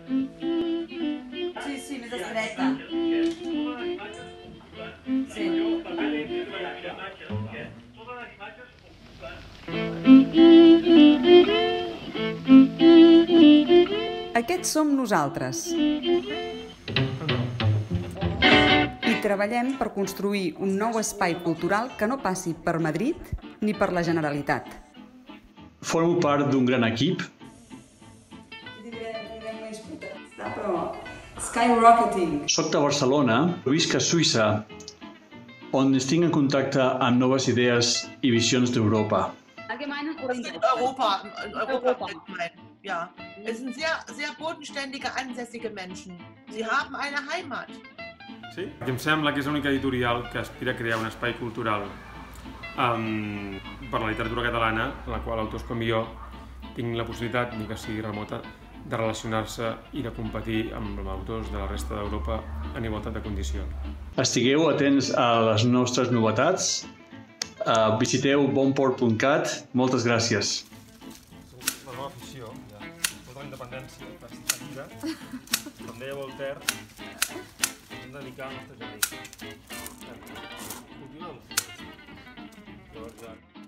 Sí, sí, més estreta. Sí. Aquests som nosaltres. I treballem per construir un nou espai cultural que no passi per Madrid ni per la Generalitat. Formo part d'un gran equip. Skyrocketing. Soc de Barcelona, visc a Suïssa, on estic en contacte amb noves idees i visions d'Europa. Europa ja. Es sind sehr bodenständige, ansässige Menschen. Sie haben eine Heimat. Sí? Em sembla que és l'única editorial que aspira a crear un espai cultural per la literatura catalana, en la qual autors com jo tinc la possibilitat, ni que sigui remota, de relacionar-se i de competir amb autors de la resta d'Europa en igualtat de condicions. Estigueu atents a les nostres novetats. Visiteu bonport.cat. Moltes gràcies. La nova afició, ja. Tota la independència perseguida, com deia Voltaire, hem de dedicar al nostre jardí. Cultiva les flors.